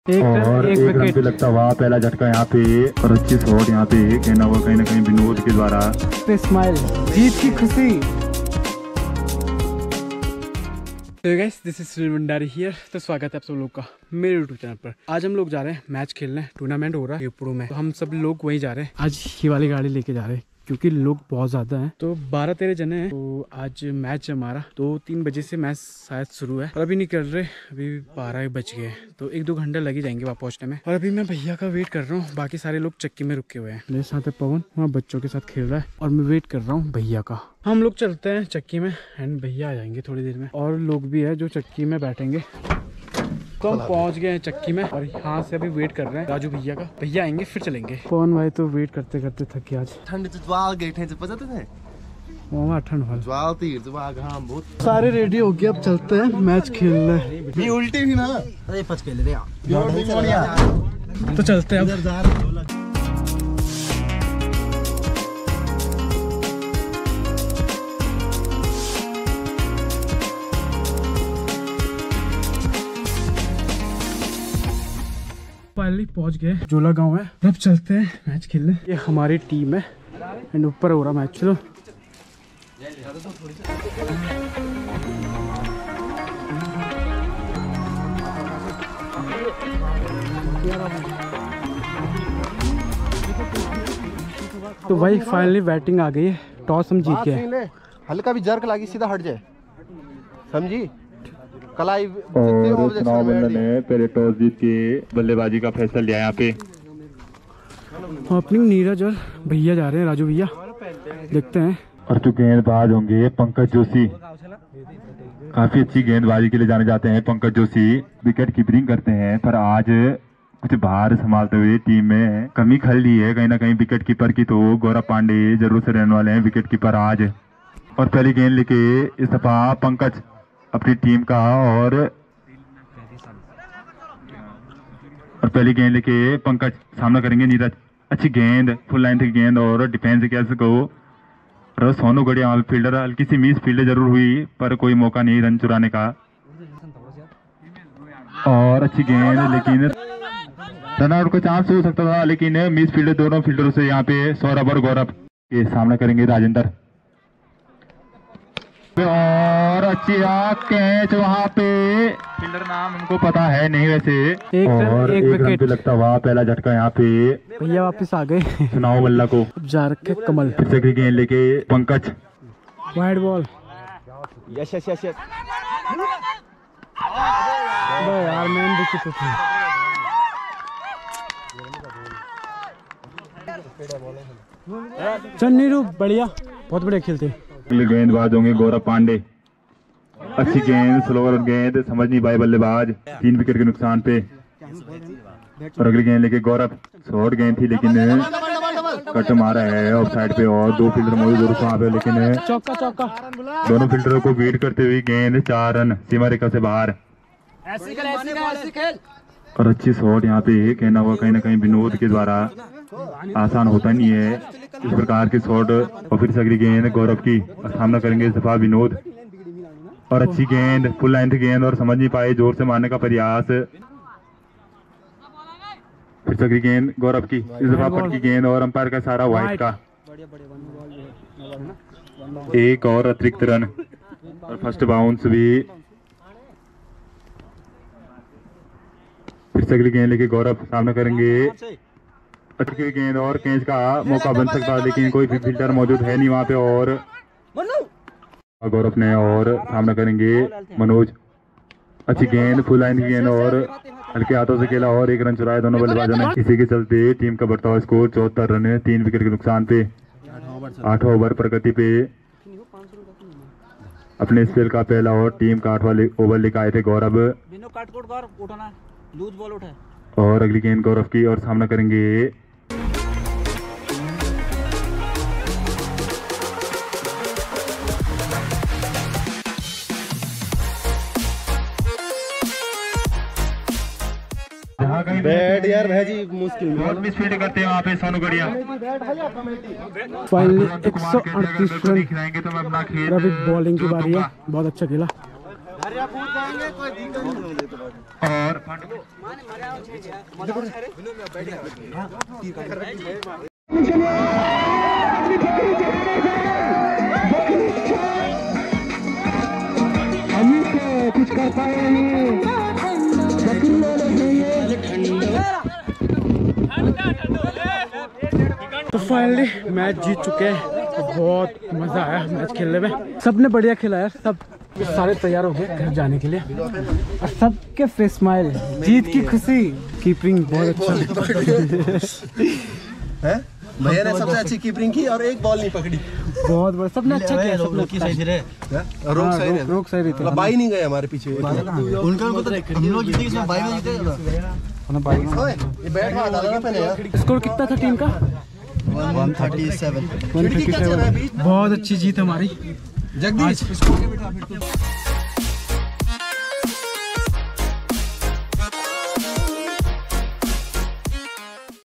और एक रन पे लगता हुआ पहला झटका यहाँ पे और अच्छी शॉट यहाँ पे कहना हुआ कहीं ना कहीं विनोद के द्वारा। स्माइल, जीत की खुशी। तो guys, this is Sunil Bhandari here. तो स्वागत है आप सब लोग का मेरे यूट्यूब चैनल पर। आज हम लोग जा रहे हैं मैच खेलने, टूर्नामेंट हो रहा है यूपी में। तो हम सब लोग वहीं जा रहे हैं। आज ही वाली गाड़ी लेके जा रहे हैं क्योंकि लोग बहुत ज्यादा हैं। तो 12-13 जने हैं। तो आज मैच हमारा 2-3 बजे से मैच शायद शुरू है और अभी निकल रहे, अभी 12 बज गए। तो 1-2 घंटे लग ही जाएंगे वहाँ पहुँचने में। और अभी मैं भैया का वेट कर रहा हूँ। बाकी सारे लोग चक्की में रुके हुए हैं। मेरे साथ है पवन, वहाँ बच्चों के साथ खेल रहा है और मैं वेट कर रहा हूँ भैया का। हम लोग चलते हैं चक्की में एंड भैया आ जाएंगे थोड़ी देर में। और लोग भी है जो चक्की में बैठेंगे। तो हम पहुंच गए हैं चक्की में और यहाँ से अभी वेट कर रहे हैं राजू भैया का। भैया आएंगे फिर चलेंगे। पवन भाई तो वेट करते करते थक गया आज। ठंड ज्वाल गए थे पता थे वहाँ ठंड वाला ज्वाल तीर ज्वाल घाम बहुत सारे रेडी हो गए। अब चलते हैं मैच खेलने। मी उल्टी भी ना अरे पच खेल रहे यार। तो चलते हैं अब। फाइनली पहुंच गए जोला गांव है। अब चलते हैं मैच खेलने। ये हमारी टीम है एंड ऊपर हो रहा मैच। चलो तो भाई फाइनली बैटिंग आ गई है। टॉस हम जीत गए। हल्का भी जर्क लगी सीधा हट जाए, समझी कलाई। और चुनाव मंडल ने पहले टॉस जीत के बल्लेबाजी का फैसला लिया। यहाँ पे ओपनिंग नीरज और भैया जा रहे हैं, राजू भैया। देखते हैं। और जो गेंदबाज होंगे पंकज जोशी, काफी अच्छी गेंदबाजी के लिए जाने जाते हैं। पंकज जोशी विकेट कीपिंग करते हैं पर आज कुछ भार संभालते हुए टीम में कमी खल ली है कहीं ना कहीं विकेट कीपर की। तो गौरव पांडे जरूर से रहने वाले हैं विकेट कीपर आज। और पहली गेंद लेके इस दफा पंकज अपनी टीम का और पहली गेंद लेके पंकज सामना करेंगे नीरज। अच्छी गेंद, फुल लेंथ की गेंद और डिफेंस कैसे को सोनू गढ़िया वहां फील्डर हल्की सी मिस फील्ड जरूर हुई पर कोई मौका नहीं रन चुराने का। और अच्छी गेंद लेकिन रन आउट का चांस हो सकता था लेकिन मिस फील्ड दोनों फील्डरों से यहाँ पे सौरभ और गौरव के सामना करेंगे राजेंद्र। और अच्छी कैच वहाँ पे, फील्डर नाम उनको पता है नहीं वैसे। और एक रन पे लगता हुआ पहला झटका यहाँ पे भैया वापस आ गए। चुनाव मल्ला को जा रखे कमल। फिर से गेंद लेके Pankaj, wide ball. Yes yes yes yes यार मैंने देखी तो थी। चल नीरू बढ़िया, बहुत बढ़िया खेलते। गेंदबाज होंगे गौरव पांडे। अच्छी गेंद, स्लोवर गेंद, समझ नहीं पाए बल्लेबाज। 3 विकेट के नुकसान पे। और अगली गेंद लेके गौरव, शॉर्ट गेंद थी लेकिन कट मारा है ऑफ साइड पे। और 2 फील्डर मौजूद वहाँ पे लेकिन चौका चौका। दोनों फील्डरों को बीट करते हुए गेंद 4 रन सीमा रेखा से बाहर। और अच्छी शॉट यहाँ पे कहना हुआ कहीं ना कहीं विनोद के द्वारा। आसान होता नहीं है इस प्रकार की शॉट। और फिर से अगली गेंद गौरव की और सामना करेंगे इस दफा विनोद। और अच्छी गेंद, फुल लेंथ गेंद और समझ नहीं पाए, जोर से मारने का प्रयास। फिर से अगली गेंद गौरव की, इस दफा पट की गेंद और अंपायर का सारा वाइड का। एक और अतिरिक्त रन और फर्स्ट बाउंस भी। फिर से अगली गेंद लेके गौरव सामना करेंगे। अच्छी गेंद और कैच का मौका बन सकता है लेकिन कोई भी फील्डर मौजूद है नहीं वहां पे। और गौरव ने और सामना करेंगे मनोज। अच्छी गेंद, फुल लाइन की गेंद और हल्के हाथों से खेला और 1 रन चुराया दोनों बल्लेबाजों ने। इसी के चलते टीम का बढ़ता हुआ स्कोर 74 रन, 3 विकेट के नुकसान पे। 8वां ओवर प्रगति पे अपने स्पेल का पहला और टीम का 8वां ओवर लेकर आए थे गौरव। और अगली गेंद गौरव की और सामना करेंगे बैट यार भाजी मुश्किल बहुत मिसफील्ड करते हैं वहाँ पे सोनू गढ़िया। Finally 138 run. रवि बॉलिंग की बारी है, बहुत अच्छा खेला। और कुछ कर पाए नहीं। तो फाइनली मैच जीत चुके हैं। तो बहुत मजा आया मैच खेलने में, सबने बढ़िया खेला यार। सब सारे तैयार हो गए घर जाने के लिए और सबके फेस स्माइल, जीत की खुशी। कीपिंग बहुत अच्छा है, भैया ने सबसे अच्छी कीपिंग की और एक बॉल नहीं पकड़ी। बहुत बड़ा, सबने अच्छा किया। रोक सही रही थी, बाई नहीं गए हमारे पीछे। उनका हम लोग जीते, इसमें बाई में जीते। ये बैट वहां डाला ना पहले यार। स्कोर कितना था टीम का? 137। बहुत अच्छी जीत हमारी। जगदीश